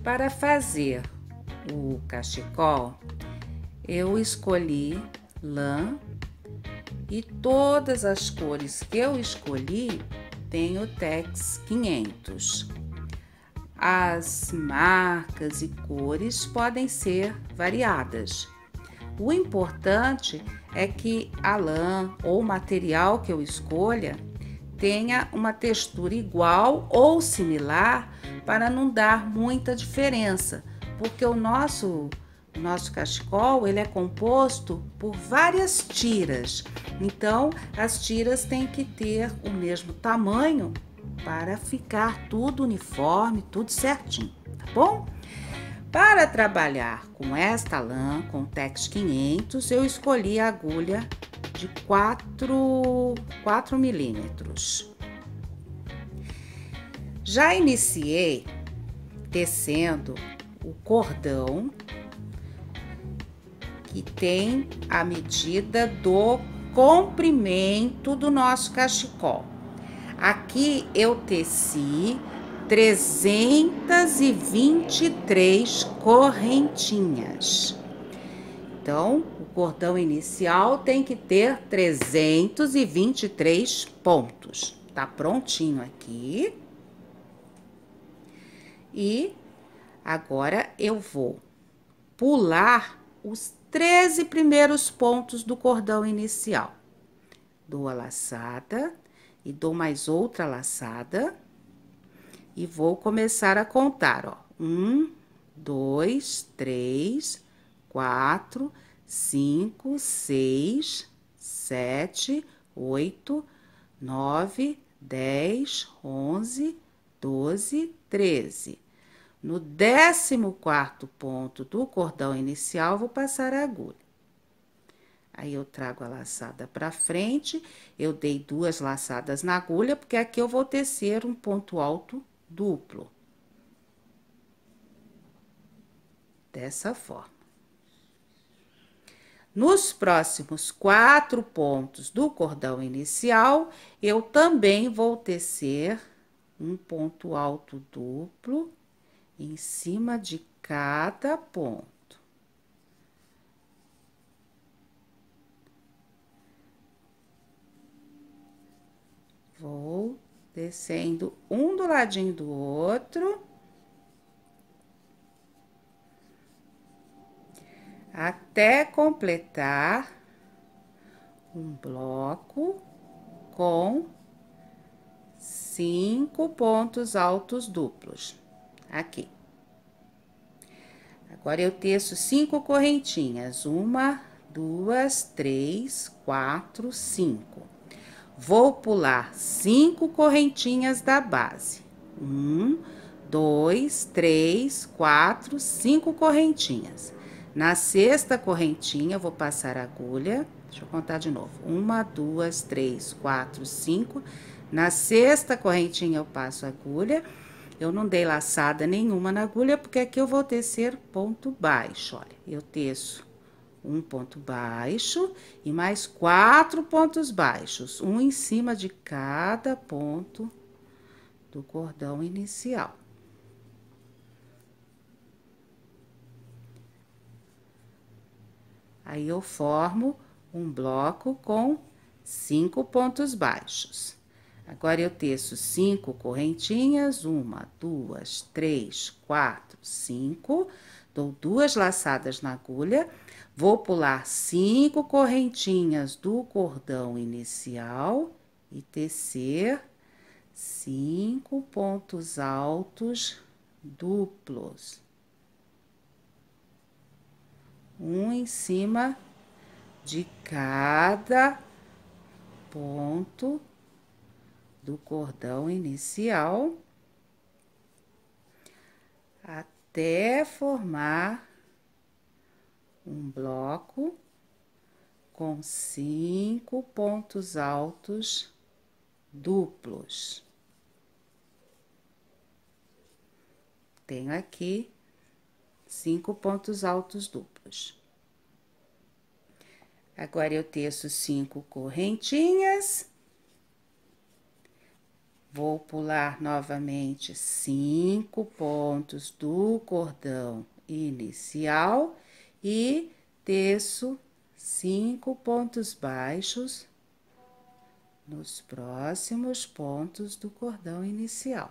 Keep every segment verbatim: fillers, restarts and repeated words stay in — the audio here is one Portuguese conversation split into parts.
Para fazer o cachecol, eu escolhi lã e todas as cores que eu escolhi tem o Tex quinhentos. As marcas e cores podem ser variadas. O importante é que a lã ou o material que eu escolha tenha uma textura igual ou similar para não dar muita diferença, porque o nosso o nosso cachecol ele é composto por várias tiras. Então, as tiras têm que ter o mesmo tamanho para ficar tudo uniforme, tudo certinho, tá bom? Para trabalhar com esta lã, com Tex quinhentos, eu escolhi a agulha de quatro milímetros. Já iniciei tecendo o cordão que tem a medida do comprimento do nosso cachecol. Aqui eu teci trezentas e vinte e três correntinhas. Então, o cordão inicial tem que ter trezentos e vinte e três pontos. Tá prontinho aqui. E agora eu vou pular os treze primeiros pontos do cordão inicial. Dou a laçada e dou mais outra laçada. E vou começar a contar, ó. Um, dois, três, quatro, cinco, seis, sete, oito, nove, dez, onze, doze, treze. No décimo quarto ponto do cordão inicial, vou passar a agulha. Aí, eu trago a laçada pra frente, eu dei duas laçadas na agulha, porque aqui eu vou tecer um ponto alto duplo. Dessa forma. Nos próximos quatro pontos do cordão inicial, eu também vou tecer um ponto alto duplo em cima de cada ponto. Vou descendo um do ladinho do outro. Até completar um bloco com cinco pontos altos duplos. Aqui. Agora, eu teço cinco correntinhas. Uma, duas, três, quatro, cinco. Vou pular cinco correntinhas da base. Um, dois, três, quatro, cinco correntinhas. Na sexta correntinha, eu vou passar a agulha. Deixa eu contar de novo. Uma, duas, três, quatro, cinco. Na sexta correntinha, eu passo a agulha. Eu não dei laçada nenhuma na agulha, porque aqui eu vou tecer ponto baixo. Olha, eu teço um ponto baixo e mais quatro pontos baixos, um em cima de cada ponto do cordão inicial. Aí, eu formo um bloco com cinco pontos baixos. Agora, eu teço cinco correntinhas, uma, duas, três, quatro, cinco. Dou duas laçadas na agulha, vou pular cinco correntinhas do cordão inicial e tecer cinco pontos altos duplos. Um em cima de cada ponto do cordão inicial, até formar um bloco com cinco pontos altos duplos. Tenho aqui cinco pontos altos duplos. Agora, eu teço cinco correntinhas, Vou pular novamente cinco pontos do cordão inicial e teço cinco pontos baixos nos próximos pontos do cordão inicial.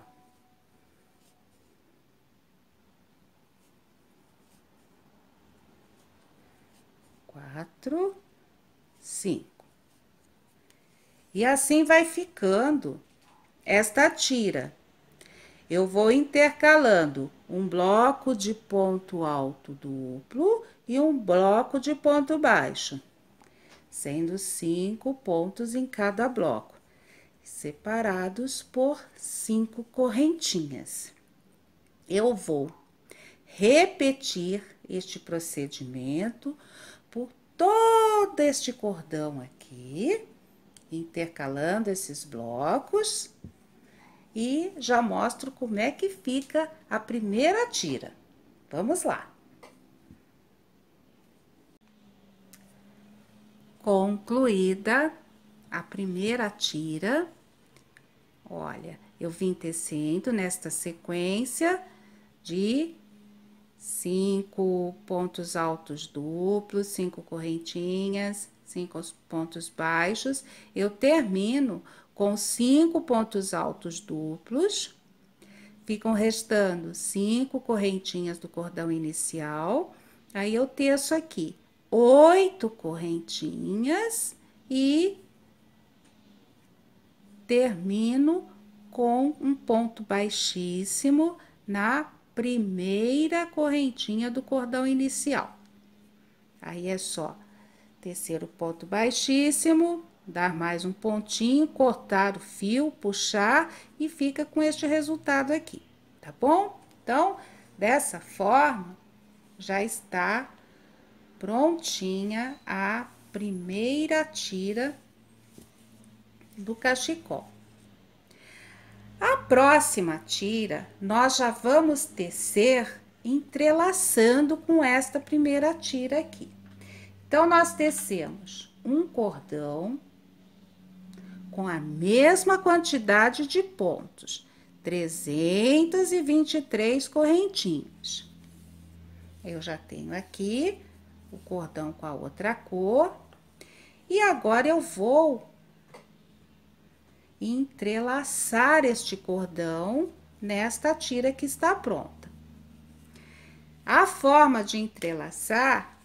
Quatro, cinco. E assim vai ficando esta tira. Eu vou intercalando um bloco de ponto alto duplo e um bloco de ponto baixo, sendo cinco pontos em cada bloco, separados por cinco correntinhas. Eu vou repetir este procedimento por todo este cordão aqui, intercalando esses blocos, e já mostro como é que fica a primeira tira. Vamos lá. Concluída a primeira tira, olha, eu vim tecendo nesta sequência de cinco pontos altos duplos, cinco correntinhas, cinco pontos baixos. Eu termino com cinco pontos altos duplos, ficam restando cinco correntinhas do cordão inicial. Aí eu teço aqui oito correntinhas e termino com um ponto baixíssimo na primeira correntinha do cordão inicial. Aí é só tecer o ponto baixíssimo, dar mais um pontinho, cortar o fio, puxar e fica com este resultado aqui, tá bom? Então, dessa forma, já está prontinha a primeira tira do cachecol. A próxima tira, nós já vamos tecer entrelaçando com esta primeira tira aqui. Então, nós tecemos um cordão com a mesma quantidade de pontos, trezentas e vinte e três correntinhas. Eu já tenho aqui o cordão com a outra cor, e agora eu vou entrelaçar este cordão nesta tira que está pronta. A forma de entrelaçar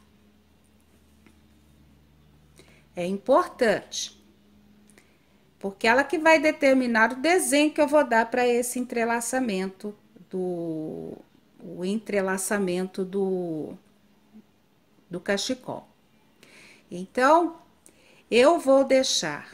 é importante, porque ela que vai determinar o desenho que eu vou dar para esse entrelaçamento do o entrelaçamento do do cachecol. Então, eu vou deixar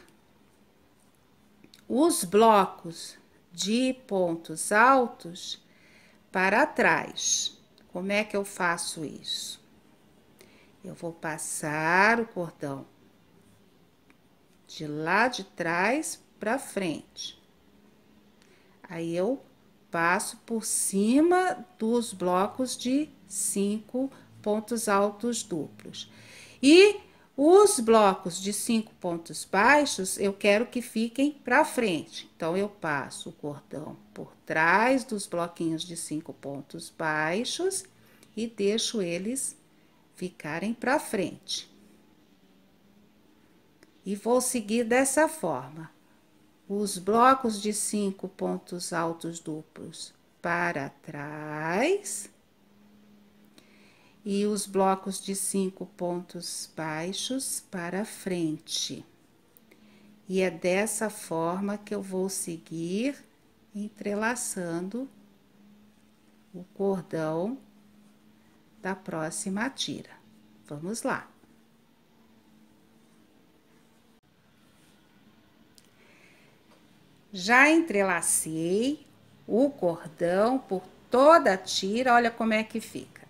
os blocos de pontos altos para trás. Como é que eu faço isso? Eu vou passar o cordão de lá de trás para frente. Aí eu passo por cima dos blocos de cinco pontos altos duplos. E os blocos de cinco pontos baixos, eu quero que fiquem para frente. Então, eu passo o cordão por trás dos bloquinhos de cinco pontos baixos e deixo eles ficarem para frente. E vou seguir dessa forma. Os blocos de cinco pontos altos duplos para trás e os blocos de cinco pontos baixos para frente. E é dessa forma que eu vou seguir entrelaçando o cordão da próxima tira. Vamos lá. Já entrelacei o cordão por toda a tira, olha como é que fica.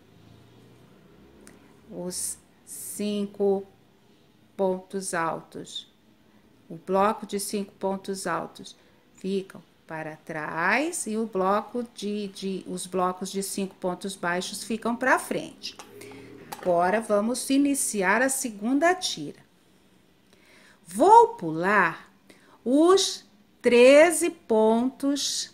Os cinco pontos altos, o bloco de cinco pontos altos ficam para trás e o bloco de, de os blocos de cinco pontos baixos ficam para frente. Agora, vamos iniciar a segunda tira. Vou pular os treze pontos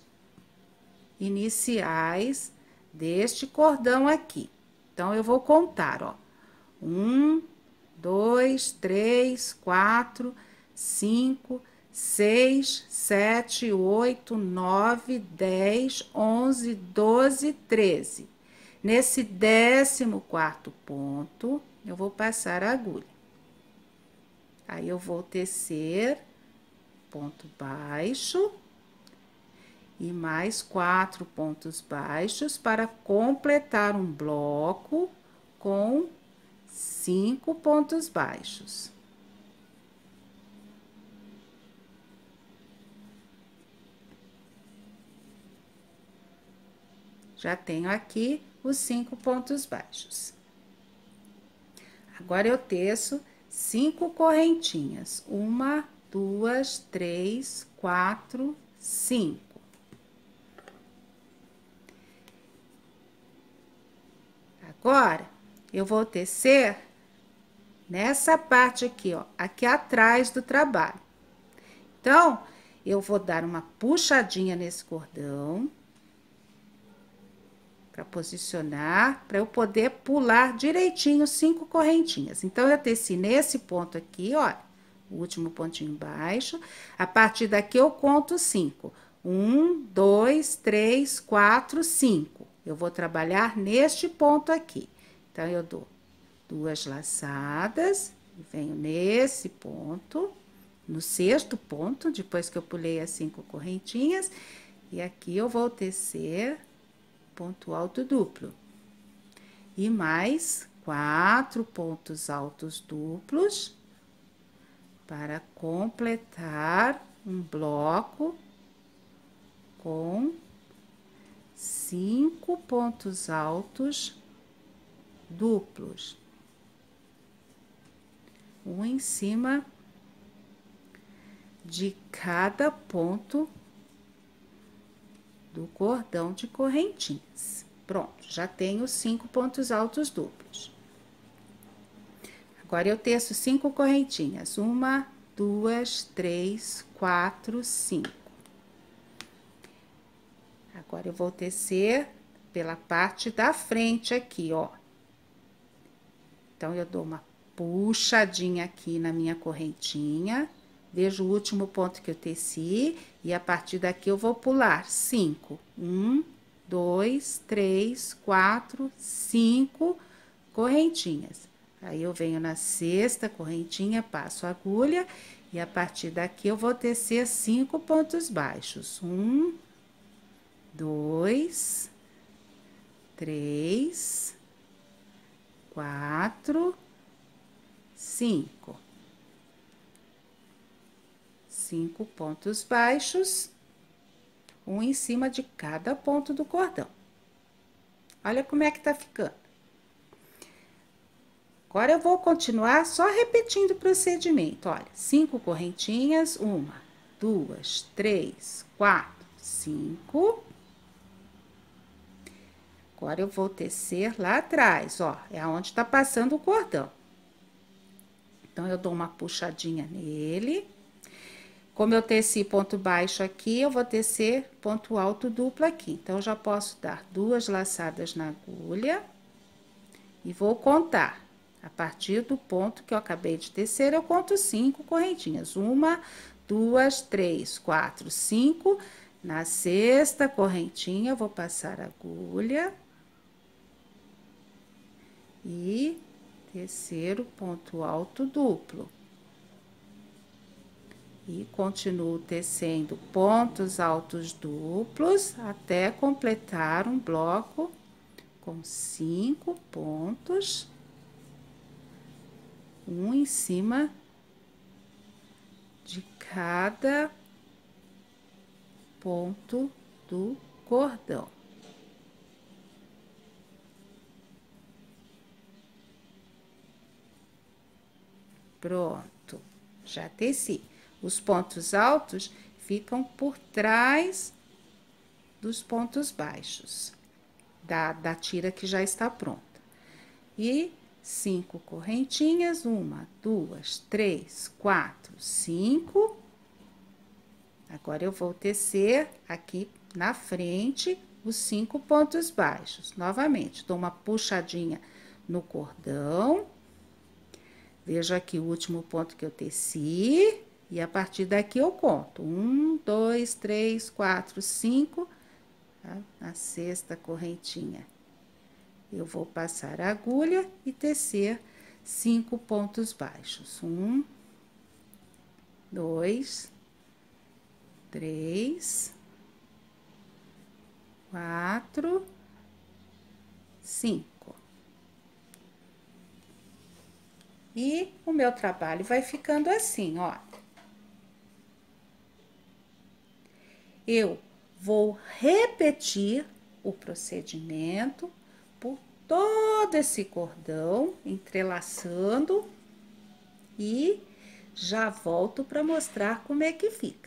iniciais deste cordão aqui. Então, eu vou contar, ó. Um, dois, três, quatro, cinco, seis, sete, oito, nove, dez, onze, doze, treze. Nesse décimo quarto ponto, eu vou passar a agulha. Aí, eu vou tecer ponto baixo e mais quatro pontos baixos para completar um bloco com cinco pontos baixos. Já tenho aqui os cinco pontos baixos. Agora, eu teço cinco correntinhas. Uma, duas, três, quatro, cinco. Agora, eu vou tecer nessa parte aqui, ó, aqui atrás do trabalho. Então, eu vou dar uma puxadinha nesse cordão para posicionar, para eu poder pular direitinho cinco correntinhas. Então, eu teci nesse ponto aqui, ó, o último pontinho baixo. A partir daqui, eu conto cinco. Um, dois, três, quatro, cinco. Eu vou trabalhar neste ponto aqui. Então, eu dou duas laçadas, e venho nesse ponto, no sexto ponto, depois que eu pulei as cinco correntinhas, e aqui eu vou tecer ponto alto duplo. E mais quatro pontos altos duplos para completar um bloco com cinco pontos altos duplos, um em cima de cada ponto do cordão de correntinhas. Pronto, já tenho cinco pontos altos duplos. Agora, eu teço cinco correntinhas. Uma, duas, três, quatro, cinco. Agora, eu vou tecer pela parte da frente aqui, ó. Então, eu dou uma puxadinha aqui na minha correntinha, vejo o último ponto que eu teci, e a partir daqui eu vou pular cinco. Um, dois, três, quatro, cinco correntinhas. Aí, eu venho na sexta correntinha, passo a agulha, e a partir daqui eu vou tecer cinco pontos baixos. Um, dois, três, quatro, cinco. Cinco pontos baixos, um em cima de cada ponto do cordão. Olha como é que tá ficando. Agora, eu vou continuar só repetindo o procedimento. Olha, cinco correntinhas, uma, duas, três, quatro, cinco. Agora, eu vou tecer lá atrás, ó, é aonde tá passando o cordão. Então, eu dou uma puxadinha nele. Como eu teci ponto baixo aqui, eu vou tecer ponto alto duplo aqui. Então, eu já posso dar duas laçadas na agulha e vou contar. A partir do ponto que eu acabei de tecer, eu conto cinco correntinhas. Uma, duas, três, quatro, cinco. Na sexta correntinha, eu vou passar a agulha e tecer o ponto alto duplo. E continuo tecendo pontos altos duplos até completar um bloco com cinco pontos, um em cima de cada ponto do cordão. Pronto, já teci. Os pontos altos ficam por trás dos pontos baixos da, da tira que já está pronta. E cinco correntinhas, uma, duas, três, quatro, cinco. Agora, eu vou tecer aqui na frente os cinco pontos baixos. Novamente, dou uma puxadinha no cordão. Vejo aqui o último ponto que eu teci. E a partir daqui eu conto. Um, dois, três, quatro, cinco. Tá? Na sexta correntinha, eu vou passar a agulha e tecer cinco pontos baixos. Um, dois, três, quatro, cinco. E o meu trabalho vai ficando assim, ó. Eu vou repetir o procedimento por todo esse cordão, entrelaçando, e já volto para mostrar como é que fica.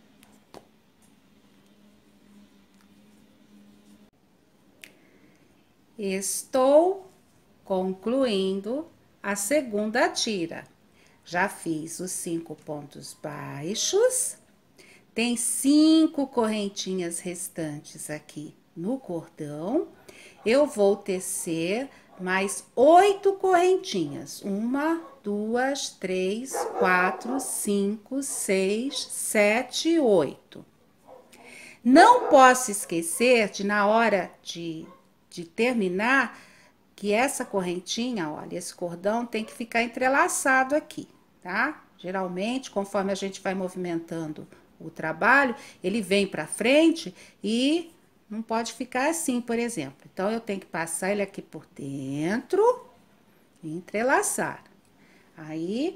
Estou concluindo a segunda tira. Já fiz os cinco pontos baixos. Tem cinco correntinhas restantes aqui no cordão. Eu vou tecer mais oito correntinhas. Uma, duas, três, quatro, cinco, seis, sete, oito. Não posso esquecer de, na hora de, de terminar, que essa correntinha, olha, esse cordão tem que ficar entrelaçado aqui, tá? Geralmente, conforme a gente vai movimentando o trabalho, ele vem para frente e não pode ficar assim, por exemplo. Então, eu tenho que passar ele aqui por dentro e entrelaçar. Aí,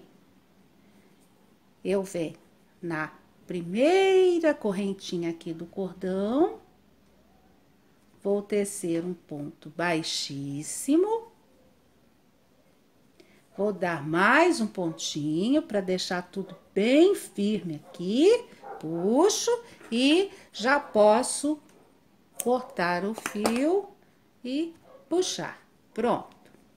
eu venho na primeira correntinha aqui do cordão, vou tecer um ponto baixíssimo, vou dar mais um pontinho para deixar tudo bem firme aqui, puxo e já posso cortar o fio e puxar. Pronto.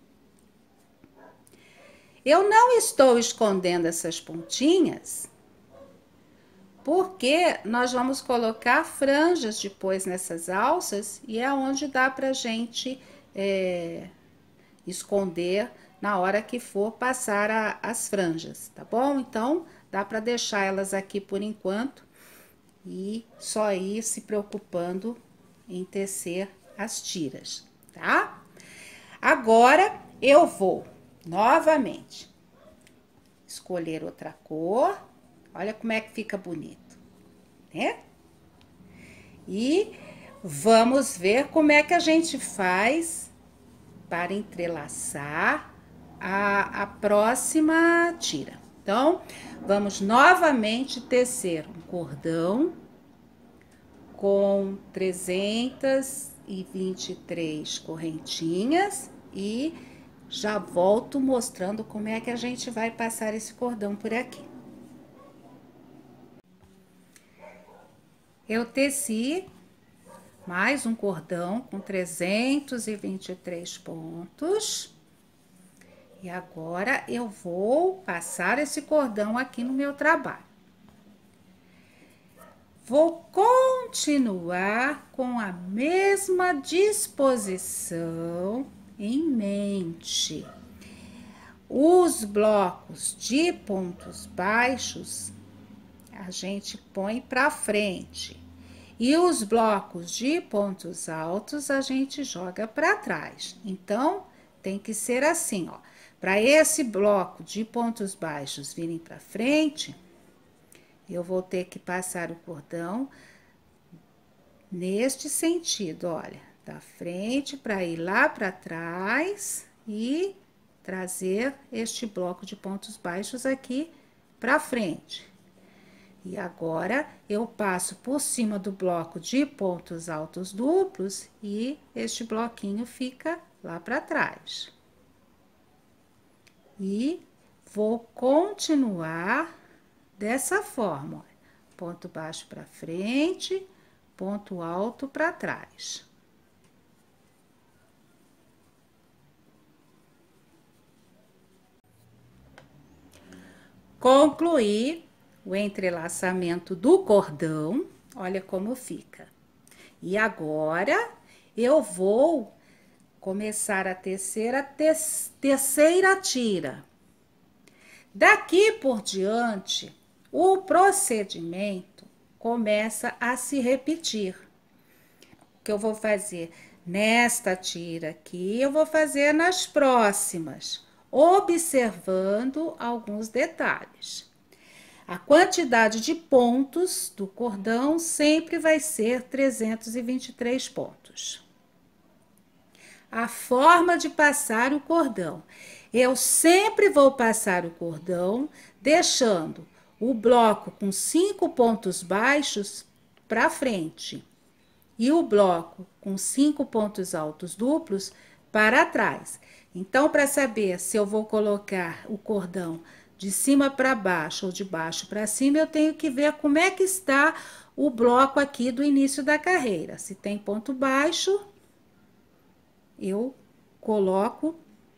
Eu não estou escondendo essas pontinhas, porque nós vamos colocar franjas depois nessas alças e é onde dá pra gente é, esconder na hora que for passar a, as franjas, tá bom? Então, dá pra deixar elas aqui por enquanto e só ir se preocupando em tecer as tiras, tá? Agora, eu vou novamente escolher outra cor. Olha como é que fica bonito, né? E vamos ver como é que a gente faz para entrelaçar a, a próxima tira. Então, vamos novamente tecer um cordão com trezentas e vinte e três correntinhas e já volto mostrando como é que a gente vai passar esse cordão por aqui. Eu teci mais um cordão com trezentos e vinte e três pontos. E agora, eu vou passar esse cordão aqui no meu trabalho. Vou continuar com a mesma disposição em mente. Os blocos de pontos baixos a gente põe para frente e os blocos de pontos altos a gente joga para trás. Então, tem que ser assim, ó. Para esse bloco de pontos baixos virem para frente, eu vou ter que passar o cordão neste sentido, olha, da frente para ir lá para trás e trazer este bloco de pontos baixos aqui para frente. E agora, eu passo por cima do bloco de pontos altos duplos e este bloquinho fica lá para trás. E vou continuar dessa forma, ó. Ponto baixo para frente, ponto alto para trás. Concluí o entrelaçamento do cordão. Olha como fica. E agora eu vou começar a tecer a te terceira tira. Daqui por diante, o procedimento começa a se repetir. O que eu vou fazer nesta tira aqui, eu vou fazer nas próximas, observando alguns detalhes. A quantidade de pontos do cordão sempre vai ser trezentos e vinte e três pontos. A forma de passar o cordão. Eu sempre vou passar o cordão deixando o bloco com cinco pontos baixos para frente e o bloco com cinco pontos altos duplos para trás. Então, para saber se eu vou colocar o cordão de cima para baixo ou de baixo para cima, eu tenho que ver como é que está o bloco aqui do início da carreira. Se tem ponto baixo, eu coloco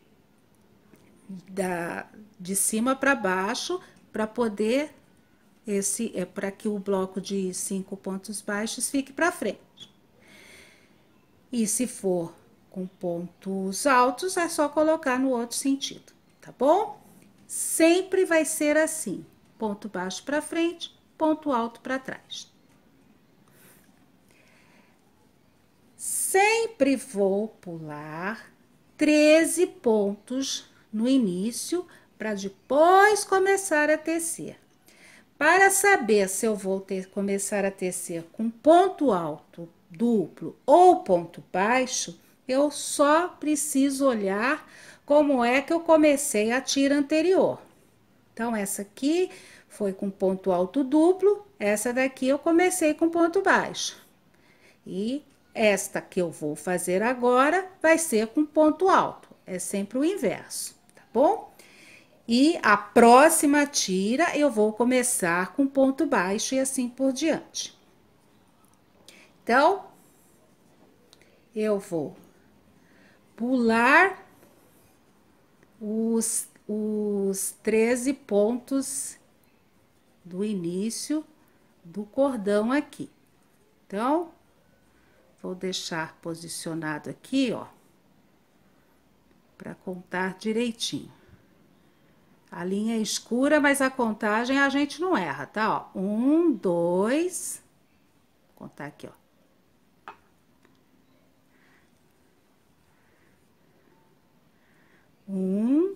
da, de cima para baixo para poder esse é para que o bloco de cinco pontos baixos fique para frente. E se for com pontos altos, é só colocar no outro sentido, tá bom? Sempre vai ser assim: ponto baixo para frente, ponto alto para trás. Sempre vou pular treze pontos no início para depois começar a tecer. Para saber se eu vou ter, começar a tecer com ponto alto, duplo ou ponto baixo, eu só preciso olhar como é que eu comecei a tira anterior. Então, essa aqui foi com ponto alto duplo, essa daqui eu comecei com ponto baixo. E esta que eu vou fazer agora vai ser com ponto alto, é sempre o inverso, tá bom? E a próxima tira eu vou começar com ponto baixo e assim por diante. Então, eu vou pular os, os treze pontos do início do cordão aqui. Então, vou deixar posicionado aqui, ó, para contar direitinho. A linha é escura, mas a contagem a gente não erra, tá? Ó, um, dois, vou contar aqui, ó. Um,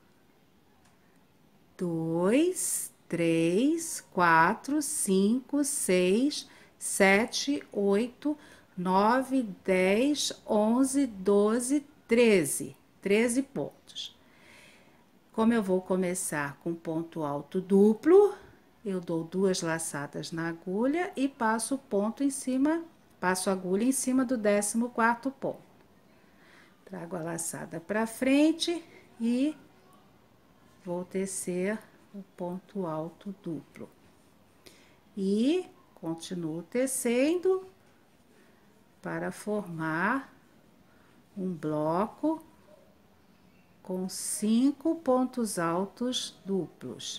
dois, três, quatro, cinco, seis, sete, oito, nove, dez, onze, doze, treze. treze pontos. Como eu vou começar com ponto alto duplo, eu dou duas laçadas na agulha e passo o ponto em cima, passo a agulha em cima do décimo quarto ponto. Trago a laçada para frente e vou tecer o ponto alto duplo. E continuo tecendo para formar um bloco com cinco pontos altos duplos.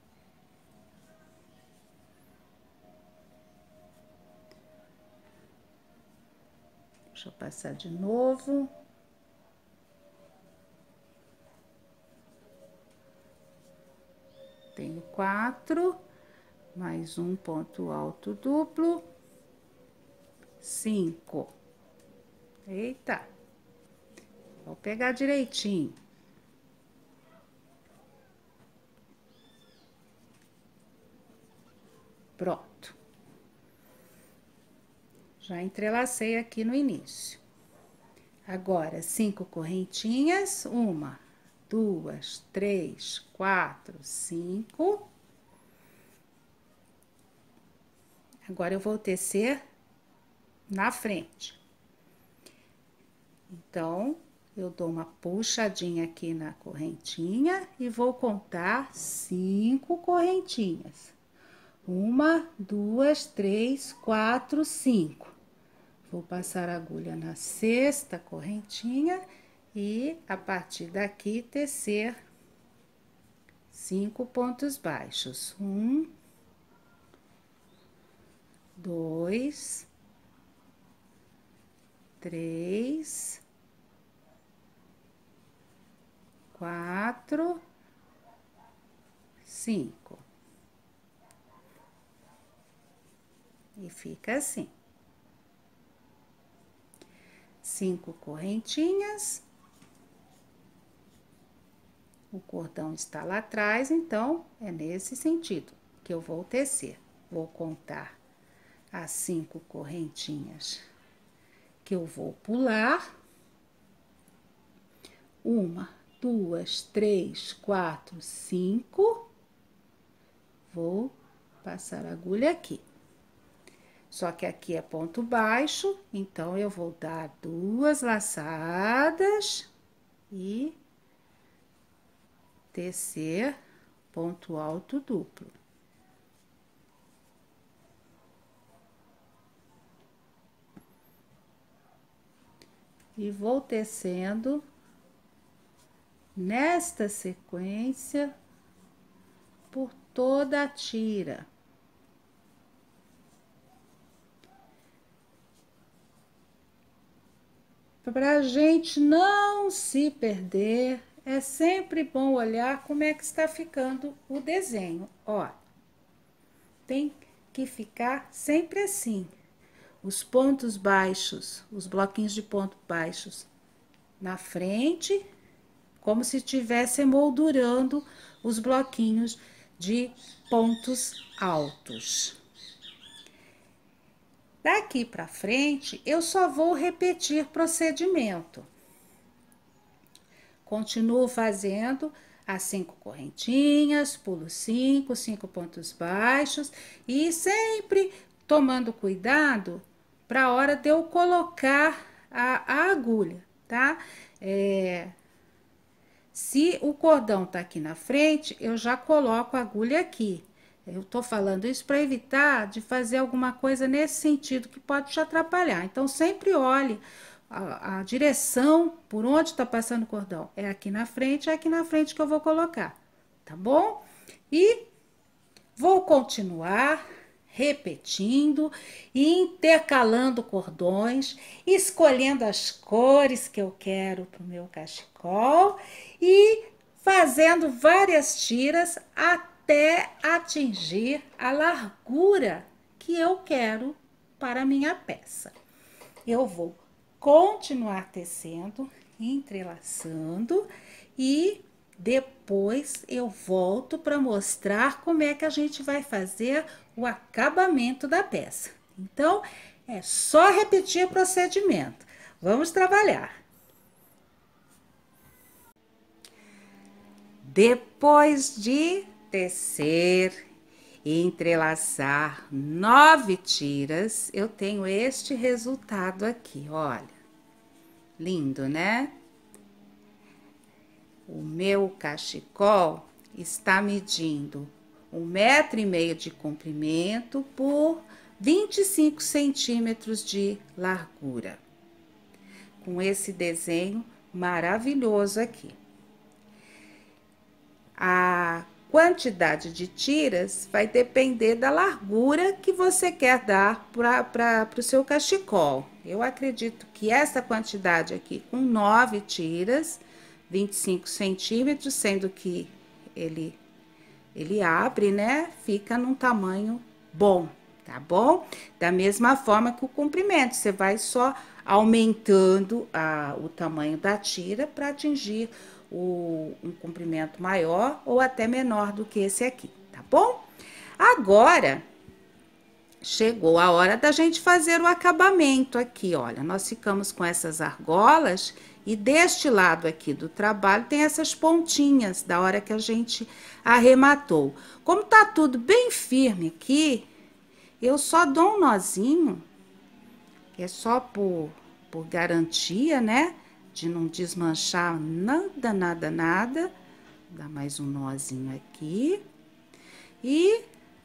Deixa eu passar de novo. Tenho quatro, mais um ponto alto duplo, cinco. Eita! Vou pegar direitinho. Pronto. Já entrelacei aqui no início. Agora, cinco correntinhas, uma, duas, três, quatro, cinco. Agora, eu vou tecer na frente. Então, eu dou uma puxadinha aqui na correntinha e vou contar cinco correntinhas. Uma, duas, três, quatro, cinco. Vou passar a agulha na sexta correntinha e, a partir daqui, tecer cinco pontos baixos. Um, dois, três, quatro, cinco. E fica assim. Cinco correntinhas. O cordão está lá atrás, então é nesse sentido que eu vou tecer. Vou contar as cinco correntinhas que eu vou pular. Uma, duas, três, quatro, cinco. Vou passar a agulha aqui. Só que aqui é ponto baixo, então eu vou dar duas laçadas e tecer ponto alto duplo. E vou tecendo nesta sequência por toda a tira. Para a gente não se perder, é sempre bom olhar como é que está ficando o desenho. Ó, tem que ficar sempre assim. Os pontos baixos, os bloquinhos de ponto baixos na frente, como se estivesse emoldurando os bloquinhos de pontos altos. Daqui para frente, eu só vou repetir procedimento. Continuo fazendo as cinco correntinhas, pulo cinco, cinco pontos baixos e sempre tomando cuidado para a hora de eu colocar a, a agulha, tá? É, se o cordão tá aqui na frente, eu já coloco a agulha aqui. Eu tô falando isso para evitar de fazer alguma coisa nesse sentido que pode te atrapalhar. Então, sempre olhe a, a direção por onde tá passando o cordão. É aqui na frente, é aqui na frente que eu vou colocar, tá bom? E vou continuar repetindo e intercalando cordões, escolhendo as cores que eu quero pro meu cachecol e fazendo várias tiras até até atingir a largura que eu quero para a minha peça. Eu vou continuar tecendo, entrelaçando e depois eu volto para mostrar como é que a gente vai fazer o acabamento da peça. Então, é só repetir o procedimento. Vamos trabalhar. Depois de tecer e entrelaçar nove tiras, eu tenho este resultado aqui, olha. Lindo, né? O meu cachecol está medindo um metro e meio de comprimento por vinte e cinco centímetros de largura. Com esse desenho maravilhoso aqui. A quantidade de tiras vai depender da largura que você quer dar para o seu cachecol. Eu acredito que essa quantidade aqui, com nove tiras, vinte e cinco centímetros, sendo que ele, ele abre, né? Fica num tamanho bom, tá bom? Da mesma forma que o comprimento, você vai só aumentando a, o tamanho da tira para atingir O, um comprimento maior ou até menor do que esse aqui, tá bom? Agora, chegou a hora da gente fazer o acabamento aqui, olha. Nós ficamos com essas argolas e deste lado aqui do trabalho tem essas pontinhas da hora que a gente arrematou. Como tá tudo bem firme aqui, eu só dou um nozinho, que é só por, por garantia, né? De não desmanchar nada, nada, nada. Dá mais um nozinho aqui. E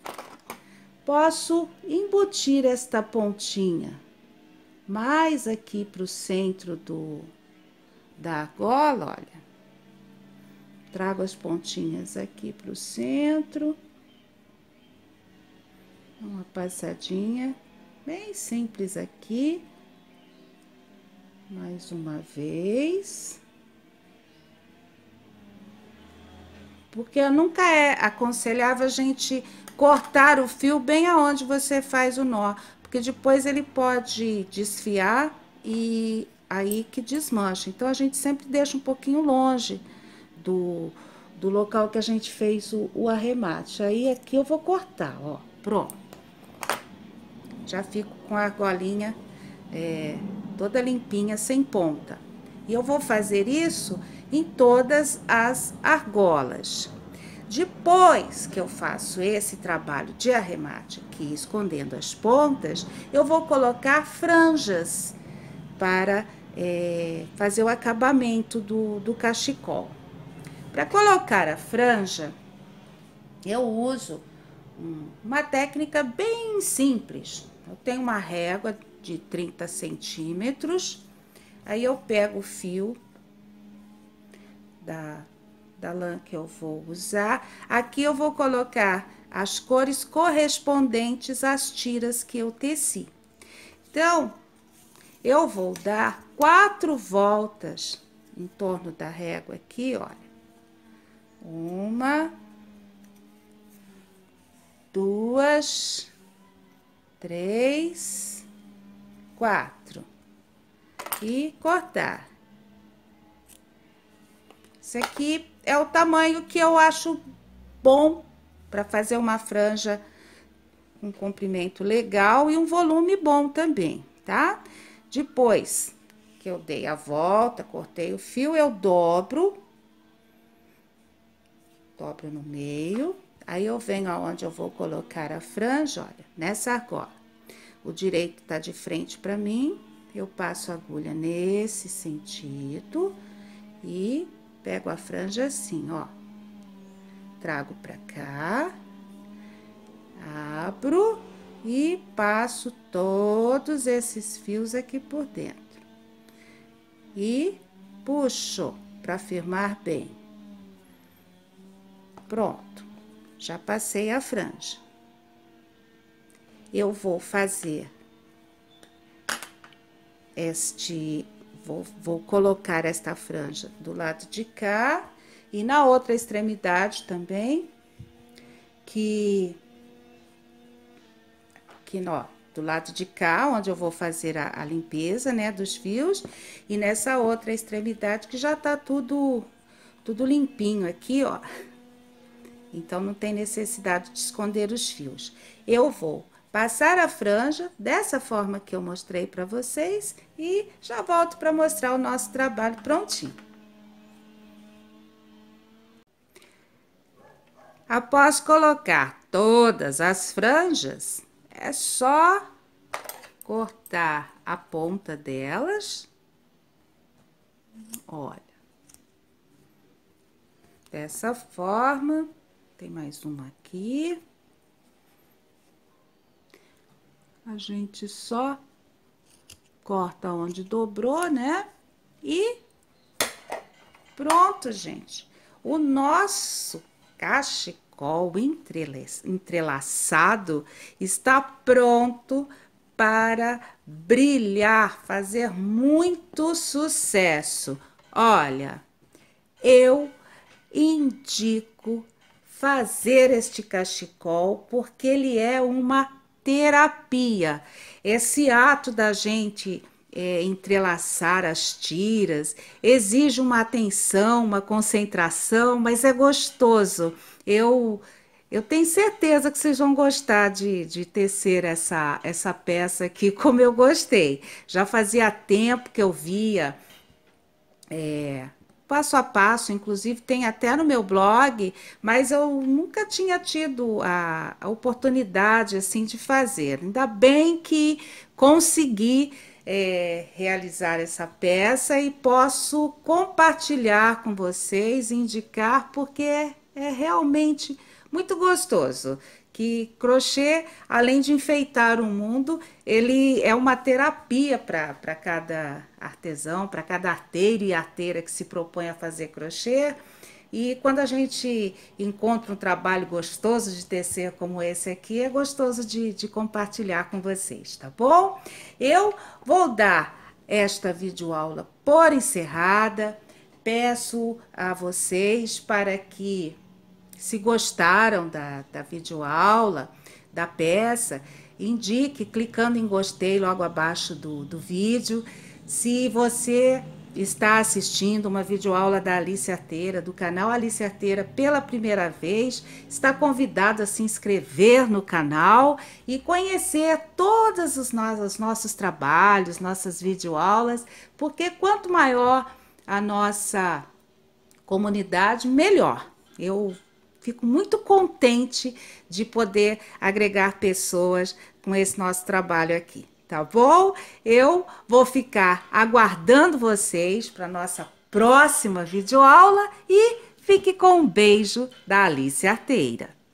posso embutir esta pontinha mais aqui pro centro do, da argola, olha. Trago as pontinhas aqui pro centro. Uma passadinha Bem simples aqui. Mais uma vez. Porque nunca é aconselhável a gente cortar o fio bem aonde você faz o nó, porque depois ele pode desfiar e aí que desmancha. Então, a gente sempre deixa um pouquinho longe do, do local que a gente fez o, o arremate. Aí, aqui eu vou cortar, ó, pronto. Já fico com a argolinha é, toda limpinha, sem ponta. E eu vou fazer isso em todas as argolas. Depois que eu faço esse trabalho de arremate aqui, escondendo as pontas, eu vou colocar franjas para é, fazer o acabamento do, do cachecol. Para colocar a franja, eu uso uma técnica bem simples. Eu tenho uma régua de trinta centímetros, aí eu pego o fio da, da lã que eu vou usar. Aqui eu vou colocar as cores correspondentes às tiras que eu teci. Então, eu vou dar quatro voltas em torno da régua aqui, olha. Uma, duas, três, quatro. E cortar. Esse aqui é o tamanho que eu acho bom para fazer uma franja com um comprimento legal e um volume bom também, tá? Depois que eu dei a volta, cortei o fio, eu dobro, dobro no meio, aí eu venho aonde eu vou colocar a franja, olha, nessa argola. O direito tá de frente para mim, eu passo a agulha nesse sentido e pego a franja assim, ó. Trago pra cá, abro e passo todos esses fios aqui por dentro. E puxo pra firmar bem. Pronto, já passei a franja. Eu vou fazer este, vou, vou colocar esta franja do lado de cá e na outra extremidade também, que, que ó, do lado de cá, onde eu vou fazer a, a limpeza, né, dos fios, e nessa outra extremidade que já tá tudo, tudo limpinho aqui, ó. Então, não tem necessidade de esconder os fios. Eu vou passar a franja dessa forma que eu mostrei para vocês e já volto para mostrar o nosso trabalho prontinho. Após colocar todas as franjas, é só cortar a ponta delas. Olha. Dessa forma, tem mais uma aqui. A gente só corta onde dobrou, né? E pronto, gente. O nosso cachecol entrelaçado está pronto para brilhar, fazer muito sucesso. Olha, eu indico fazer este cachecol porque ele é uma terapia. Esse ato da gente é, entrelaçar as tiras exige uma atenção, uma concentração, mas é gostoso. Eu, eu tenho certeza que vocês vão gostar de, de tecer essa, essa peça aqui como eu gostei. Já fazia tempo que eu via é, passo a passo, inclusive tem até no meu blog, mas eu nunca tinha tido a, a oportunidade assim de fazer. Ainda bem que consegui é, realizar essa peça e posso compartilhar com vocês, indicar, porque é, é realmente muito gostoso. Que crochê, além de enfeitar o mundo, ele é uma terapia para cada artesão, para cada arteiro e arteira que se propõe a fazer crochê. E quando a gente encontra um trabalho gostoso de tecer como esse aqui, é gostoso de, de compartilhar com vocês, tá bom? Eu vou dar esta videoaula por encerrada. Peço a vocês para que, se gostaram da, da videoaula, da peça, indique clicando em gostei logo abaixo do, do vídeo. Se você está assistindo uma videoaula da Alice Arteira, do canal Alice Arteira, pela primeira vez, está convidado a se inscrever no canal e conhecer todos os nossos, nossos trabalhos, nossas videoaulas, porque quanto maior a nossa comunidade, melhor. Eu fico muito contente de poder agregar pessoas com esse nosso trabalho aqui, tá bom? Eu vou ficar aguardando vocês para nossa próxima videoaula e fique com um beijo da Alice Arteira.